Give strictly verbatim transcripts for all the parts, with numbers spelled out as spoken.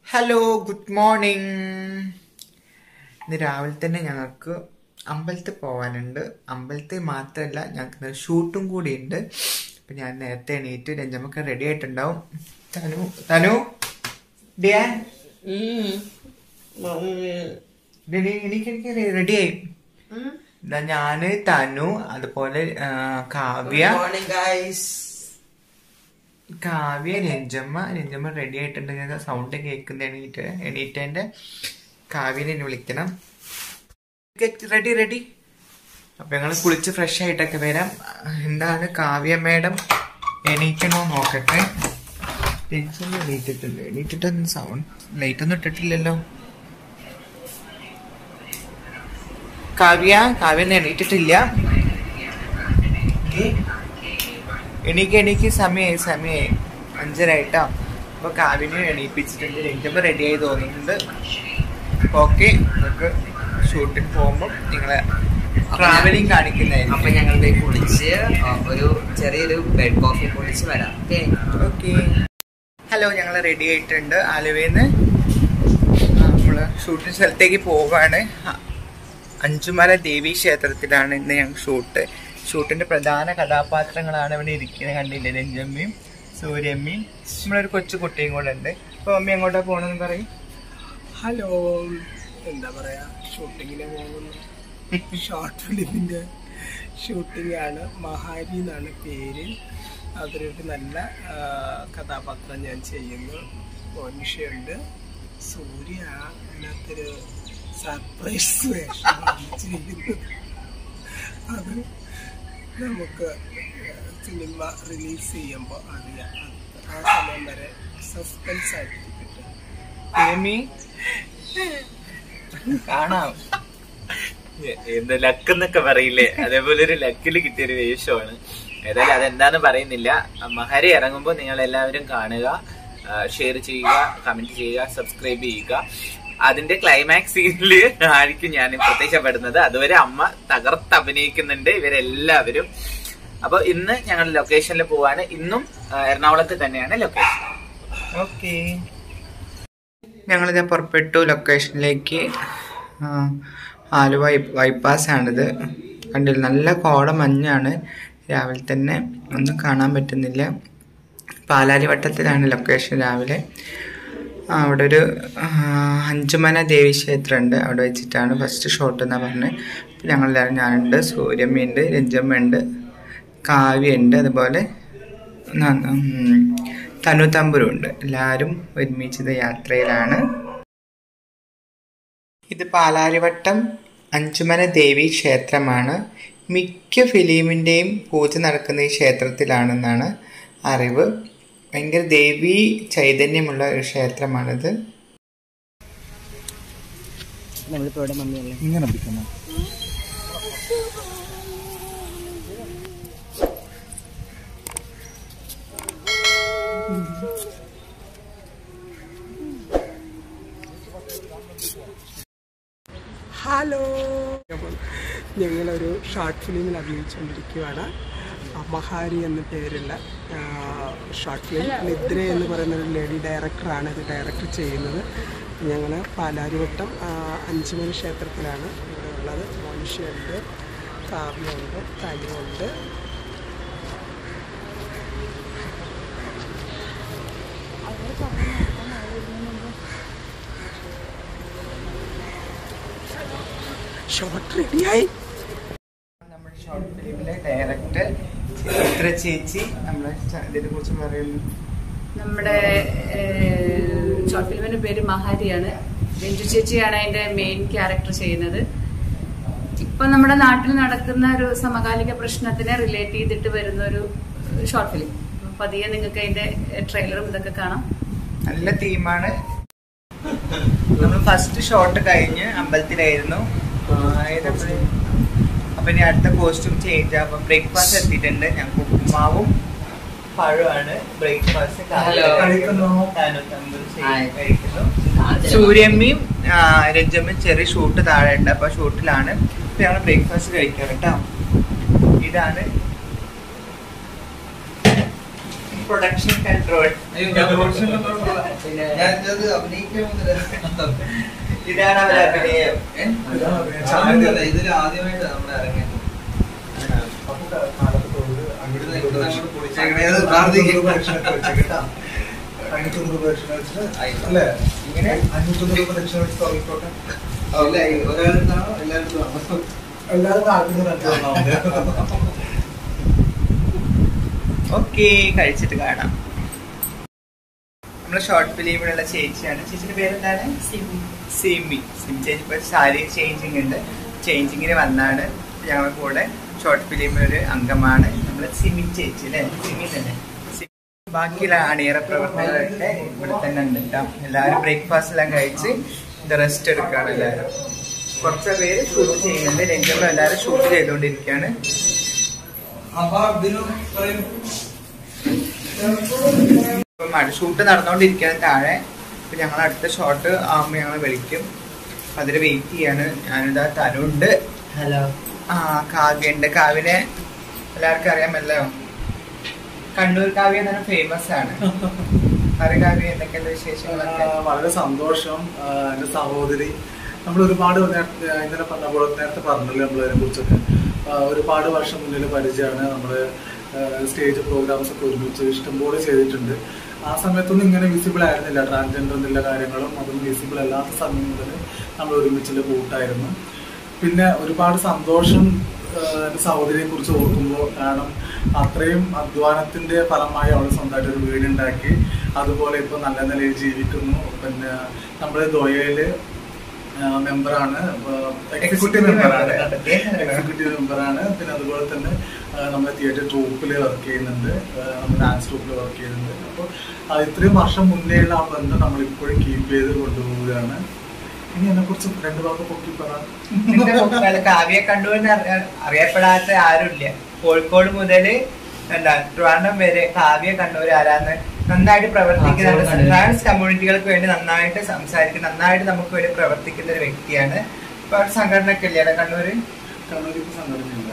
Hello good morning. ഇന്ന് രാവിലെ തന്നെ ഞങ്ങൾക്ക് അമ്പലത്തിൽ പോകാനുണ്ട്. അമ്പലത്തിൽ മാത്രമല്ല, ഞങ്ങൾക്ക് ഷൂട്ടും കൂടി ഉണ്ട്. അപ്പം ഞാൻ നേരത്തെ എണീറ്റ് രഞ്ജമ്മക്ക് റെഡി ആയിട്ടുണ്ടാവും. തനു തനു എനിക്ക് റെഡിയായി. എന്താ ഞാന് തനു അതുപോലെ കാവ്യ കാവ്യ രഞ്ജമ്മ രഞ്ജമ്മ റെഡി ആയിട്ടുണ്ടെങ്കിൽ സൗണ്ട് കേൾക്കുന്ന എണീറ്റ് എണീറ്റേന്റെ കാവ്യനെ വിളിക്കണം. റെഡി റെഡി അപ്പൊ ഞങ്ങൾ കുളിച്ച് ഫ്രഷ് ആയിട്ടൊക്കെ വരാം. എന്താണ് കാവ്യ മേഡം എണീക്കണോ നോക്കട്ടെ. രഞ്ജമ്മ എണീറ്റിട്ടുണ്ട്. എണീറ്റിട്ട് സൗണ്ട് ലൈറ്റ് ഒന്നും ഇട്ടിട്ടില്ലല്ലോ. കാവ്യ കാവ്യൊന്നും എണീറ്റിട്ടില്ല. എണീക്ക് എണീക്ക് സമയമായി സമയമായി അഞ്ചരായിട്ടാ. അപ്പൊ കാവ്യനെ എണീപ്പിച്ചിട്ടുണ്ട്. രഞ്ജമ്മ റെഡിയായി തോന്നുന്നുണ്ട്. ഓക്കെ, നമുക്ക് ഷൂട്ടിന് പോകുമ്പോൾ നിങ്ങളെ ട്രാവലിംഗ് കാണിക്കുന്നതായിരിക്കും. അപ്പൊ ഞങ്ങളുടെ കുളിച്ച് ഒരു ചെറിയൊരു ബെഡ് കോഫി കുളിച്ച് വരാം. ഓക്കെ. ഹലോ, ഞങ്ങൾ റെഡി ആയിട്ടുണ്ട്. ആലുവയിൽ നിന്ന് നമ്മള് ഷൂട്ടിംഗ് സ്ഥലത്തേക്ക് പോവാണ്. അഞ്ചുമല ദേവി ക്ഷേത്രത്തിലാണ് ഇന്ന് ഞങ്ങൾ ഷൂട്ട്. ഷൂട്ടിന്റെ പ്രധാന കഥാപാത്രങ്ങളാണ് ഇവിടെ ഇരിക്കുന്നത്. കണ്ടില്ലേ, രഞ്ജമ്മയും സൂര്യമ്മയും നമ്മളൊരു കൊച്ചു കുട്ടിയും കൂടെ ഉണ്ട്. അപ്പൊ മമ്മി എങ്ങോട്ടാ പോണെന്ന് പറയും. ഹലോ, എന്താ പറയാ, ഷൂട്ടിങ്ങിന് പോകുന്നു. ഷോർട്ട് ഫിലിമിന്റെ ഷൂട്ടിംഗ് ആണ്. മഹാരി എന്നാണ് പേര്. അതിലൊരു നല്ല കഥാപാത്രം ഞാൻ ചെയ്യുന്നു. മനുഷ്യയുണ്ട്. സൂര്യ അതിനകത്തൊരു സർപ്രൈസ് വേഷമാണ് ചെയ്യുന്നത്. അത് നമുക്ക് സിനിമ റിലീസ് ചെയ്യുമ്പോൾ അറിയാം. ആ സമയം വരെ സസ്പെൻസ് ആയിട്ടിരിക്കട്ടെ. കാണാം. എന്താ ലക്ക് എന്നൊക്കെ പറയില്ലേ, അതേപോലെ ഒരു ലക്കില് കിട്ടിയൊരു വേഷമാണ്. ഏതായാലും അതെന്താന്ന് പറയുന്നില്ല. മഹാരി ഇറങ്ങുമ്പോൾ നിങ്ങൾ എല്ലാവരും കാണുക, ഷെയർ ചെയ്യുക, കമന്റ് ചെയ്യുക, സബ്സ്ക്രൈബ് ചെയ്യുക. അതിന്റെ ക്ലൈമാക്സ് സീനില് ആയിരിക്കും ഞാൻ പ്രത്യക്ഷപ്പെടുന്നത്. അതുവരെ അമ്മ തകർത്ത് അഭിനയിക്കുന്നുണ്ട് ഇവരെല്ലാവരും. അപ്പൊ ഇന്ന് ഞങ്ങൾ ലൊക്കേഷനിൽ പോവാണ്. ഇന്നും എറണാകുളത്ത് തന്നെയാണ് ലൊക്കേഷൻ. ഓക്കെ, ഞങ്ങളിത് പുറപ്പെട്ടു ലൊക്കേഷനിലേക്ക്. ആലുവ ബൈപ്പാസ് ആണിത്. കണ്ടില്ല, നല്ല കോട മഞ്ഞാണ്. രാവിലെ തന്നെ ഒന്നും കാണാൻ പറ്റുന്നില്ല. പാലാരിവട്ടത്തിലാണ് ലൊക്കേഷൻ. രാവിലെ അവിടെ ഒരു അഞ്ചുമന ദേവി ക്ഷേത്രം ഉണ്ട്. അവിടെ വെച്ചിട്ടാണ് ഫസ്റ്റ് ഷോട്ട് എന്നാണ് പറഞ്ഞത്. ഞങ്ങളെല്ലാവരും, ഞാനുണ്ട്, സൂര്യമ്മയുണ്ട്, രഞ്ജമ്മയുണ്ട്, കാവ്യുണ്ട്, അതുപോലെ തനു തമ്പുരുണ്ട്. എല്ലാവരും ഒരുമിച്ചിത യാത്രയിലാണ്. ഇത് പാലാരിവട്ടം അഞ്ചുമന ദേവി ക്ഷേത്രമാണ്. മിക്ക ഫിലിമിൻ്റെയും പൂജ നടക്കുന്ന ഈ ക്ഷേത്രത്തിലാണെന്നാണ് അറിവ്. ഭയങ്കര ദേവി ചൈതന്യമുള്ള ഒരു ക്ഷേത്രമാണിത്. ഇങ്ങനെ പിടിക്കണം. ഹലോ, ഞങ്ങളൊരു ഷോർട്ട് ഫിലിമിൽ അഭിനയിച്ചുകൊണ്ടിരിക്കുകയാണ്. മഹാരി എന്ന പേരുള്ള ഷോർട്ട് ഫിലിം. നിദ്ര എന്ന് പറയുന്ന ഒരു ലേഡി ഡയറക്ടറാണ് ഇത് ഡയറക്ടർ ചെയ്യുന്നത്. ഞങ്ങൾ പാലാരിവട്ടം അഞ്ചുമന ക്ഷേത്രത്തിലാണ് ഇവിടെ ഉള്ളത്. മനുഷ്യയുണ്ട്, കാവ്യമുണ്ട്, തനുവുണ്ട്. ഷോർട്ട് റെഡിയായി. നമ്മുടെ ഷോർട്ട് ഫിലിമിലെ ഡയറക്ടർ ചിത്ര ചേച്ചി നമ്മളെ ഇതിനെ കുറിച്ച് പറയുന്നു. നമ്മുടെ ഷോർട്ട് ഫിലിമിന്റെ പേര് മഹാരിയാണ്. രഞ്ജു ചേച്ചിയാണ് അതിന്റെ മെയിൻ ക്യാരക്ടർ ചെയ്യുന്നത്. ഇപ്പൊ നമ്മുടെ നാട്ടിൽ നടക്കുന്ന ഒരു സമകാലിക പ്രശ്നത്തിനെ റിലേറ്റ് ചെയ്തിട്ട് വരുന്ന ഒരു ഷോർട്ട് ഫിലിം. പതിയെ നിങ്ങൾക്ക് അതിന്റെ ട്രെയിലറും ഇതൊക്കെ കാണാം. നല്ല തീമാണ്. നമ്മൾ ഫസ്റ്റ് ഷോട്ട് കഴിഞ്ഞ് അമ്പലത്തിലായിരുന്നു. അപ്പൊ ഇനി അടുത്ത കോസ്റ്റ്യൂം ചേഞ്ച് ആകും. ബ്രേക്ക്ഫാസ്റ്റ് എത്തിയിട്ടുണ്ട്. ഞങ്ങൾക്ക് ഉപ്പുമാവും പഴമാണ് ബ്രേക്ക്ഫാസ്റ്റ്. കഴിക്കുന്നു. സൂര്യമ്മയും രഞ്ജമ്മയും ചെറിയ ഷൂട്ട് താഴെ ഉണ്ട്. അപ്പൊ ഷൂട്ടിലാണ് ഞങ്ങൾ ബ്രേക്ക്ഫാസ്റ്റ് കഴിക്കാം കേട്ടോ. ഇതാണ് പ്രൊഡക്ഷൻ കൺട്രോൾ. ഇതാണ് അവരുടെ അഭിനയം. ഇതിൽ ആദ്യമായിട്ട് നമ്മുടെ ഇറങ്ങിയത് അല്ലേ? ഇങ്ങനെ അഞ്ഞൂറ്റൊന്ന് രൂപ ദക്ഷിണ വെച്ച് തുടങ്ങിക്കോട്ടെ. ഒരാളെടുത്താണോ എല്ലായിടത്തും? എല്ലാവരും ആർക്കും ഓക്കെ, കഴിച്ചിട്ട് കാണാം. നമ്മളെ ഷോർട്ട് ഫിലിമിലുള്ള ചേച്ചിയാണ്. ചേച്ചിയുടെ പേരെന്താണ്? സിമി. സിമി ചേച്ചി ഇപ്പോൾ സാരി ചേഞ്ചിങ് ഉണ്ട്. ചേഞ്ചിങ്ങിന് വന്നാണ് ഞങ്ങളുടെ കൂടെ. ഷോർട്ട് ഫിലിമിലൊരു അംഗമാണ് നമ്മളെ സിമി ചേച്ചി അല്ലേ? സിമി തന്നെ. ബാക്കിയുള്ള അണിയറ പ്രവർത്തകരൊക്കെ ഇവിടെ തന്നെ ഉണ്ട് കേട്ടോ. എല്ലാവരും ബ്രേക്ക്ഫാസ്റ്റ് എല്ലാം കഴിച്ച് ഇത് റെസ്റ്റ് എടുക്കുകയാണ്. എല്ലാവരും കുറച്ച് പേര് ഷൂട്ട് ചെയ്യുന്നുണ്ട്. രംഗം എല്ലാവരും ഷൂട്ട് ചെയ്തുകൊണ്ടിരിക്കുകയാണ്. ഷൂട്ട് നടന്നുകൊണ്ടിരിക്കുകയാണ് താഴെ. അപ്പൊ ഞങ്ങൾ അടുത്ത ഷോട്ട് ആകുമ്പോൾ ഞങ്ങൾ വിളിക്കും. അതിന് വെയിറ്റ് ചെയ്യാണ്. ഞാനിതാ തനുണ്ട്. ഹലോ. ആ കാവ്യുണ്ട്. കാവ്യനെ എല്ലാവർക്കും അറിയാമല്ലോ. കണ്ണൂർ കാവ്യ തന്നെ ഫേമസ് ആണ്. അറിയ കാവ്യ എന്തൊക്കെയുള്ള വിശേഷങ്ങളൊക്കെ? വളരെ സന്തോഷം. എന്റെ സഹോദരി നമ്മൾ ഒരുപാട് ഇന്നലെ പറഞ്ഞ പോലെ നേരത്തെ പറഞ്ഞല്ലോ നമ്മളതിനെ കുറിച്ചൊക്കെ. ഒരുപാട് വർഷം മുന്നിൽ പരിചയമാണ്. നമ്മള് സ്റ്റേജ് പ്രോഗ്രാംസ് ഒക്കെ ഒരുമിച്ച് ഇഷ്ടംപോലെ ചെയ്തിട്ടുണ്ട്. ആ സമയത്തൊന്നും ഇങ്ങനെ വിസിബിൾ ആയിരുന്നില്ല. ട്രാൻസ്ജെൻഡർ എന്നുള്ള കാര്യങ്ങളും അതൊന്നും വിസിബിൾ അല്ലാത്ത സമയം മുതൽ നമ്മൾ ഒരുമിച്ചുള്ള കൂട്ടായിരുന്നു. പിന്നെ ഒരുപാട് സന്തോഷം എൻ്റെ സഹോദരിയെ കുറിച്ച് ഓർക്കുമ്പോൾ. കാരണം അത്രയും അധ്വാനത്തിന്റെ ഫലമായി അവൾ സ്വന്തമായിട്ട് ഒരു വീടുണ്ടാക്കി. അതുപോലെ ഇപ്പൊ നല്ല നിലയിൽ ജീവിക്കുന്നു. പിന്നെ നമ്മുടെ ദോയയില് മെമ്പറാണ്, എക്സിക്യൂട്ടീവ് മെമ്പറാണ് എക്സിക്യൂട്ടീവ് മെമ്പറാണ് പിന്നെ അതുപോലെ തന്നെ നമ്മുടെ തിയേറ്റർ ട്രൂപ്പിൽ വർക്ക് ചെയ്യുന്നുണ്ട്. നമ്മുടെ ഡാൻസ് ട്രൂപ്പിൽ വർക്ക് ചെയ്യുന്നുണ്ട്. അപ്പോൾ ഇത്രയും വർഷം മുന്നേയുള്ള ആ ബന്ധം നമ്മളിപ്പോഴും കീപ്പ് ചെയ്ത് കൊണ്ടുപോവുകയാണ്. ഇനി എന്നെ കുറിച്ച് രണ്ട് വാക്ക് പൊക്കി പറയാം. കാവ്യ കണ്ണൂർ അറിയപ്പെടാത്ത ആരുമില്ല. കോഴിക്കോട് മുതല് എന്താ ട്രിവാൻഡ്രം വരെ കാവ്യ കണ്ണൂർ ആരാന്ന് നന്നായിട്ട് പ്രവർത്തിക്കുന്ന, ട്രാൻസ് കമ്മ്യൂണിറ്റികൾക്ക് വേണ്ടി നന്നായിട്ട് സംസാരിക്കുന്ന, നന്നായിട്ട് നമുക്ക് വേണ്ടി പ്രവർത്തിക്കുന്ന ഒരു വ്യക്തിയാണ്. ഇപ്പൊ അവിടെ സംഘടന ഒക്കെ ഇല്ലേ കണ്ണൂര്? കണ്ണൂർ ഇപ്പൊ സംഘടനയില്ല.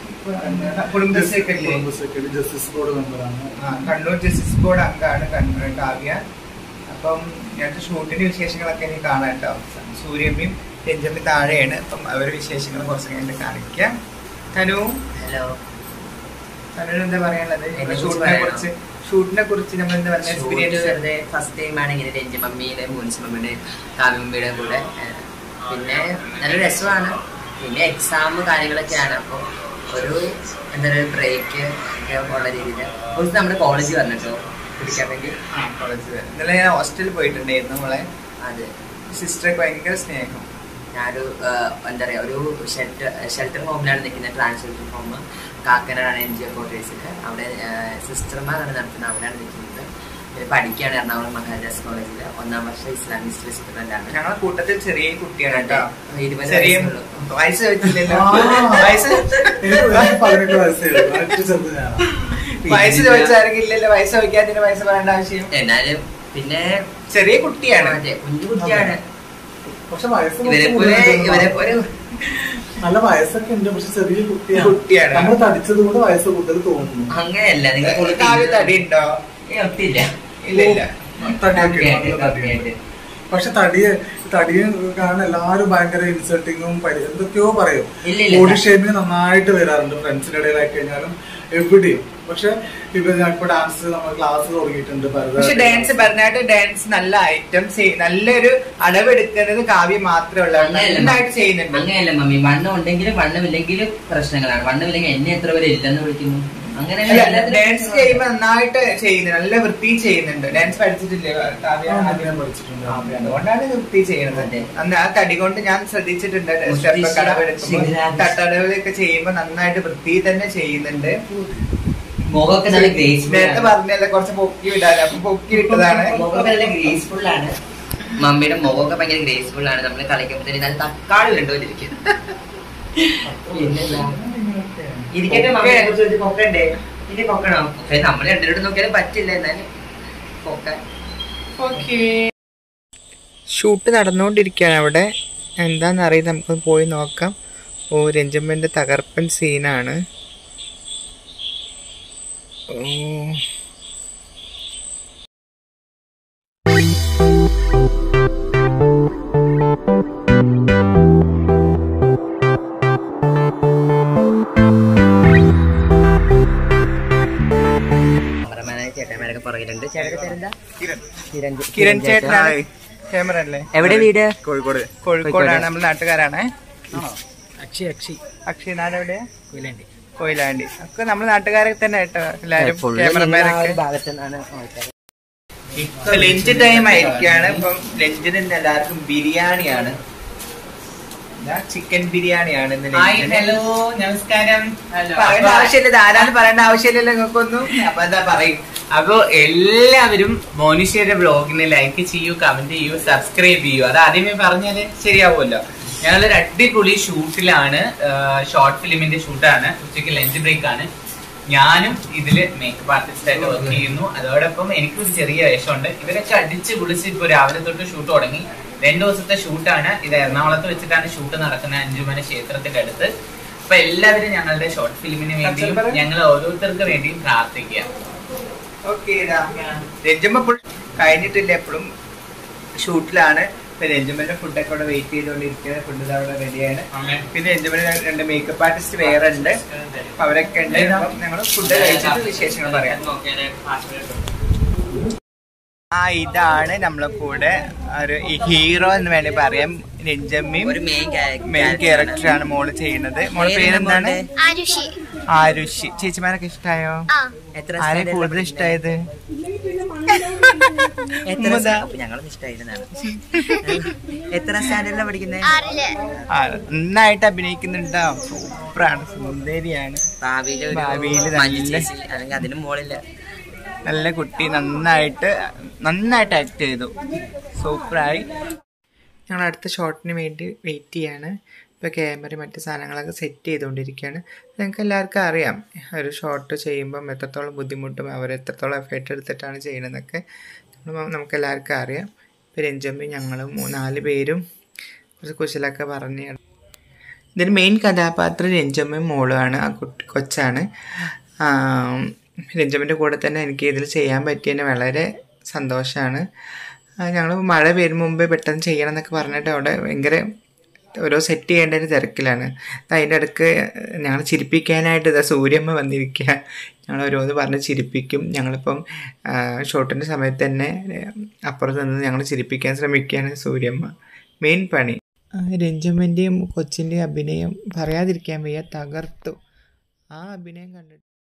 കുടുംബശ്രീ ജസ്റ്റിസ് ബോർഡ് മെമ്പറാണ്. കണ്ണൂർ ജസ്റ്റിസ് ബോർഡ് അംഗമാണ് കണ്ണൂർ കാവ്യ. അപ്പം ഞങ്ങൾക്ക് ഷൂട്ടിന്റെ വിശേഷങ്ങളൊക്കെ ഇനി കാണാം കേട്ടോ. സൂര്യമ്മയും രഞ്ജമ്മയും താഴെയാണ്. അപ്പം അവരുടെ വിശേഷങ്ങൾ കുറച്ച് കഴിഞ്ഞിട്ട് കാണിക്കാം. തനു, ഹലോ. തനുവിന് എന്താ പറയാനുള്ളത് ഷൂട്ടിനെ കുറിച്ച്? ഷൂട്ടിനെ കുറിച്ച് നമ്മൾ എന്താ പറയുക എക്സ്പീരിയൻസ്? ഫസ്റ്റ് ടൈം ആണ് ഇങ്ങനെ രഞ്ജി മമ്മിയുടെ മൂൻസ് മമ്മിയുടെ കാവ്യമ്മയുടെ കൂടെ. പിന്നെ നല്ല രസമാണ്. പിന്നെ എക്സാം കാര്യങ്ങളൊക്കെയാണ്. അപ്പോൾ ഒരു എന്താ പറയുക ബ്രേക്ക് ഒക്കെ ഉള്ള രീതിയിൽ കുറച്ച് നമ്മുടെ കോളേജ് വന്നിട്ടോ പിടിക്കാൻ വേണ്ടി. ആ കോളേജ് ഇന്നലെ ഞാൻ ഹോസ്റ്റലിൽ പോയിട്ടുണ്ടായിരുന്നു. നമ്മളെ അതെ സിസ്റ്ററൊക്കെ ഭയങ്കര സ്നേഹം. ഞാനൊരു എന്താ പറയുക ഒരു ഷെൽട്ടർ ഷെൽട്ടർ ഹോമിലാണ് നിൽക്കുന്നത്. ട്രാൻസ് ഷെൽട്ടർ ഹോം കാക്കനാടാണ് എൻ ജി ഒ കോട്ടേഴ്സിൽ. അവിടെ സിസ്റ്റർമാരാണ് നടത്തുന്നത്. അവിടെയാണ് നിൽക്കുന്നത്. പഠിക്കുകയാണ് എറണാകുളം മഹാരാജാസ് കോളേജിൽ. ഒന്നാം വർഷം ഇസ്ലാമിക് ഹിസ്റ്ററി സ്റ്റുഡന്റ് ആണ്. ഞങ്ങളുടെ കൂട്ടത്തിൽ ചെറിയ കുട്ടിയാണ് കേട്ടോ. ഇരുപത് ചെറിയ വയസ്സുള്ളൂ. വയസ്സ് ചോദിച്ചില്ലല്ലോ. വയസ്സ് പതിനെട്ട് വയസ്സേ വയസ്സ് ചോദിച്ചാർക്കില്ലല്ലോ. വയസ്സ് ചോദിക്കാതിന് വയസ്സ് പറയേണ്ട ആവശ്യം. എന്നാലും പിന്നെ ചെറിയ കുട്ടിയാണ്. അതെ കുഞ്ഞു കുട്ടിയാണ്. പക്ഷെ വയസ്സ് ഇവരെ പോലെ ഇവരെ പോലെ നല്ല വയസ്സൊക്കെ ഉണ്ട്. പക്ഷെ ചെറിയ കുട്ടിയാണ്. കുട്ടിയാണ്. നമ്മൾ തടിച്ചത് കൊണ്ട് വയസ്സ് കൂടുതൽ തോന്നുന്നു. അങ്ങനെയല്ല. നിങ്ങൾ കാവ്യ തടി ഉണ്ടോ? ഒത്തില്ല. ഇല്ല ഇല്ല. പക്ഷെ തടിയെ തടിയെ കാണാൻ എല്ലാരും ഭയങ്കര ഇൻസൾട്ടിങ്ങും എന്തൊക്കെയോ പറയും. ബോഡി ഷേമിങ് നന്നായിട്ട് വരാറുണ്ട് ഫ്രണ്ട്സിന്റെ ഇടയിലായി കഴിഞ്ഞാലും എവിടെയും. പക്ഷെ ഇപ്പൊ ഞാനിപ്പോ ഡാൻസ് നമ്മൾ ക്ലാസ് തുടങ്ങിയിട്ടുണ്ട്. പക്ഷെ ഡാൻസ് ഭരതനാട്യം ഡാൻസ് നല്ല ഐറ്റം നല്ലൊരു അളവെടുക്കുന്നത് കാവ്യ മാത്രമേ ഉള്ളൂ. നന്നായിട്ട് ചെയ്യുന്നുണ്ട്. അങ്ങനെയല്ല മമ്മി. വണ്ണം ഉണ്ടെങ്കിലും വണ്ണമില്ലെങ്കിലും പ്രശ്നങ്ങളാണ്. വണ്ണമില്ലെങ്കിൽ എന്നെ എത്ര പേര് ഇല്ലെന്ന് വിളിക്കുന്നു. അങ്ങനെ ഡാൻസ് ചെയ്യുമ്പോ നന്നായിട്ട് ചെയ്യുന്നുണ്ട്. നല്ല വൃത്തി ചെയ്യുന്നുണ്ട്. ഡാൻസ് പഠിച്ചിട്ടില്ലേ കാവ്യ? പഠിച്ചിട്ടുണ്ട്. അതുകൊണ്ടാണ് വൃത്തി ചെയ്യുന്നത്. അന്ന് ആ തടി കൊണ്ട് ഞാൻ ശ്രദ്ധിച്ചിട്ടുണ്ട്. സ്റ്റെപ്പ് കടവെടുക്കുമ്പോ തട്ടടവിലൊക്കെ ചെയ്യുമ്പോ നന്നായിട്ട് വൃത്തി തന്നെ ചെയ്യുന്നുണ്ട്. മുഖമൊക്കെ നല്ല ഗ്രേസ്ഫുൾ. നേരത്തെ പറഞ്ഞല്ലേ കുറച്ച് പൊക്കി വിടാൻ. അപ്പൊ പൊക്കി വിട്ടതാണ്. മുഖമൊക്കെ നല്ല ഗ്രേസ്ഫുൾ ആണ്. മമ്മിയുടെ മുഖമൊക്കെ ഭയങ്കര ഗ്രേസ്ഫുൾ ആണ്. നമ്മള് കളിക്കുമ്പോഴത്തേന് നല്ല തക്കാളി കണ്ടുകൊണ്ടിരിക്കുന്നു. ഇരിക്കട്ടെ മമ്മി പൊക്കണ്ടേ? ഇനി പൊക്കണോ? നമ്മൾ രണ്ടിലോട്ട് നോക്കിയാലും പറ്റില്ല. എന്നാലും പൊക്കാൻ. ഷൂട്ട് നടന്നുകൊണ്ടിരിക്കുകയാണ് അവിടെ. എന്താണെന്നറിയാം, നമുക്ക് പോയി നോക്കാം. ഓ രഞ്ജമ്മൻ്റെ തകർപ്പൻ സീനാണ്. ഓ കിരൺ ചേട്ടനാണ് ക്യാമറ അല്ലേ? എവിടെ വീട്? കോഴിക്കോട്. കോഴിക്കോടാണ്, നമ്മൾ നാട്ടുകാരാണ്. അക്ഷയ് അക്ഷയ് അക്ഷയ് നാട് എവിടെയാ? കൊയിലാണ്ടി. കൊയിലാണ്ടി. ഒക്കെ നമ്മൾ നാട്ടുകാരൊക്കെ തന്നെ കേട്ടോ എല്ലാരും, ക്യാമറമാരൊക്കെ. ഇപ്പൊ ലഞ്ച് ടൈം ആയിരിക്കാണ്. ഇപ്പം ലഞ്ചിന് എല്ലാവർക്കും ബിരിയാണിയാണ്, ചിക്കൻ ബിരിയാണിയാണ്. ഹലോ നമസ്കാരം. പറയേണ്ട ആവശ്യമില്ല, ആരാന്ന് പറയേണ്ട ആവശ്യമില്ലല്ലോ നിങ്ങൾക്കൊന്നും. അപ്പൊ എന്താ പറയും. അപ്പൊ എല്ലാവരും മോനിഷയുടെ ബ്ലോഗിന് ലൈക്ക് ചെയ്യൂ, കമന്റ് ചെയ്യൂ, സബ്സ്ക്രൈബ് ചെയ്യൂ. അത് ആദ്യമേ പറഞ്ഞാല് ശരിയാവുമല്ലോ. ഞങ്ങളൊരു അടിപൊളി ഷൂട്ടിലാണ്, ഷോർട്ട് ഫിലിമിന്റെ ഷൂട്ടാണ്. ഉച്ചയ്ക്ക് ലഞ്ച് ബ്രേക്ക് ആണ്. ഞാനും ഇതില് മേക്കപ്പ് ആർട്ടിസ്റ്റ് ആയിട്ട് വർക്ക് ചെയ്യുന്നു. അതോടൊപ്പം എനിക്കൊരു ചെറിയ വേഷമുണ്ട്. ഇവരൊക്കെ അടിച്ച് പൊളിച്ച് ഇപ്പൊ രാവിലെ തൊട്ട് ഷൂട്ട് തുടങ്ങി. രണ്ടു ദിവസത്തെ ഷൂട്ടാണ്. ഇത് എറണാകുളത്ത് വെച്ചിട്ടാണ് ഷൂട്ട് നടക്കുന്നത്, അഞ്ചുമന ക്ഷേത്രത്തിന്റെ അടുത്ത്. അപ്പൊ എല്ലാവരും ഞങ്ങളുടെ ഷോർട്ട് ഫിലിമിന് വേണ്ടിയും ഞങ്ങൾ ഓരോരുത്തർക്ക് വേണ്ടിയും പ്രാർത്ഥിക്കുക. ഓക്കെ, രഞ്ജമ്മ കഴിഞ്ഞിട്ടില്ല, എപ്പോഴും ഷൂട്ടിലാണ്. ഇപ്പൊ രഞ്ജമ്മന്റെ ഫുഡൊക്കെ അവിടെ വെയിറ്റ് ചെയ്തുകൊണ്ടിരിക്കുന്നത്. ഫുഡ് അവിടെ റെഡിയാണ്. പിന്നെ രഞ്ജമ്മന് രണ്ട് മേക്കപ്പ് ആർട്ടിസ്റ്റ് വേറെ ഉണ്ട്, അപ്പൊ അവരൊക്കെ ഉണ്ട്. ഞങ്ങൾ ഫുഡ് കഴിച്ചിട്ട് വിശേഷങ്ങൾ പറയാം. ആ ഇതാണ് നമ്മളെ കൂടെ ഒരു ഹീറോ എന്ന് വേണമെങ്കിൽ പറയാം, രഞ്ജമ്മയും മെയിൻ ക്യാരക്ടറാണ് മോള് ചെയ്യുന്നത്. മോളെ പേരെന്താണ്? ആരുഷി. ചേച്ചിമാരൊക്കെ ഇഷ്ടായോ? ആരെ കൂടുതൽ ഇഷ്ടായത്? നന്നായിട്ട് അഭിനയിക്കുന്നുണ്ടോ? സൂപ്പറാണ്, സുന്ദരിയാണ്. ഭാവിയില് നല്ല അതിനും മോളില്ല, നല്ല കുട്ടി. നന്നായിട്ട് നന്നായിട്ട് ആക്ട് ചെയ്തു, സൂപ്പറായി. ഞങ്ങൾ അടുത്ത ഷോട്ടിന് വേണ്ടി വെയിറ്റ് ചെയ്യാണ്. ഇപ്പോൾ ക്യാമറ മറ്റു സാധനങ്ങളൊക്കെ സെറ്റ് ചെയ്തുകൊണ്ടിരിക്കുകയാണ്. ഞങ്ങൾക്ക് എല്ലാവർക്കും അറിയാം ഒരു ഷോട്ട് ചെയ്യുമ്പം എത്രത്തോളം ബുദ്ധിമുട്ടും അവർ എത്രത്തോളം എഫേർട്ട് എടുത്തിട്ടാണ് ചെയ്യണമെന്നൊക്കെ നമുക്ക് എല്ലാവർക്കും അറിയാം. ഇപ്പോൾ രഞ്ജമ്മയും ഞങ്ങളും നാല് പേരും കുറച്ച് കുശലൊക്കെ പറഞ്ഞ്. ഇതിന് മെയിൻ കഥാപാത്രം രഞ്ജമ്മയും മോളുമാണ്, ആ കുട്ടി കൊച്ചാണ്. രഞ്ജമ്മൻ്റെ കൂടെ തന്നെ എനിക്ക് ഇതിൽ ചെയ്യാൻ പറ്റിയതിന് വളരെ സന്തോഷമാണ്. ഞങ്ങൾ മഴ വരും മുമ്പേ പെട്ടെന്ന് ചെയ്യണം എന്നൊക്കെ പറഞ്ഞിട്ട് അവിടെ ഭയങ്കര ഓരോ സെറ്റ് ചെയ്യേണ്ടതിന് തിരക്കിലാണ്. അതിൻ്റെ ഇടയ്ക്ക് ഞങ്ങൾ ചിരിപ്പിക്കാനായിട്ട് ഇതാ സൂര്യമ്മ വന്നിരിക്കുക. ഞങ്ങൾ ഓരോന്ന് പറഞ്ഞ് ചിരിപ്പിക്കും. ഞങ്ങളിപ്പം ഷോട്ടിൻ്റെ സമയത്ത് തന്നെ അപ്പുറത്ത് നിന്ന് ഞങ്ങൾ ചിരിപ്പിക്കാൻ ശ്രമിക്കുകയാണ് സൂര്യമ്മ. മെയിൻ പണി. രഞ്ജമ്മൻ്റെയും കൊച്ചിൻ്റെയും അഭിനയം പറയാതിരിക്കാൻ വയ്യ, തകർത്തു. ആ അഭിനയം കണ്ടിട്ട്